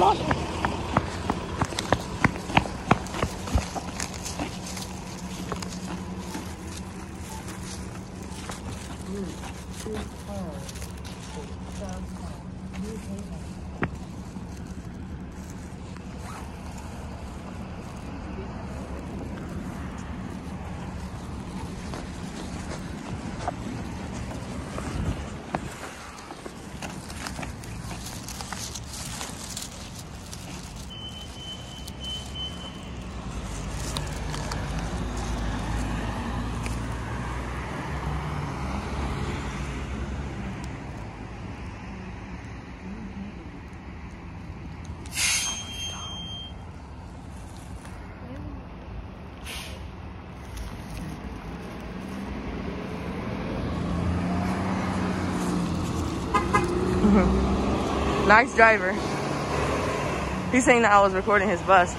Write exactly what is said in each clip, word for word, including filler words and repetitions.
Nice driver. He's saying that I was recording his bus.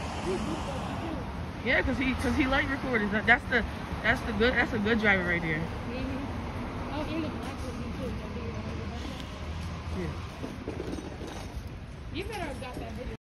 Yeah, cause he cause he like recording. That's the that's the good that's a good driver right there. Mm-hmm. Oh, and the black one too. Yeah. You better have got that video.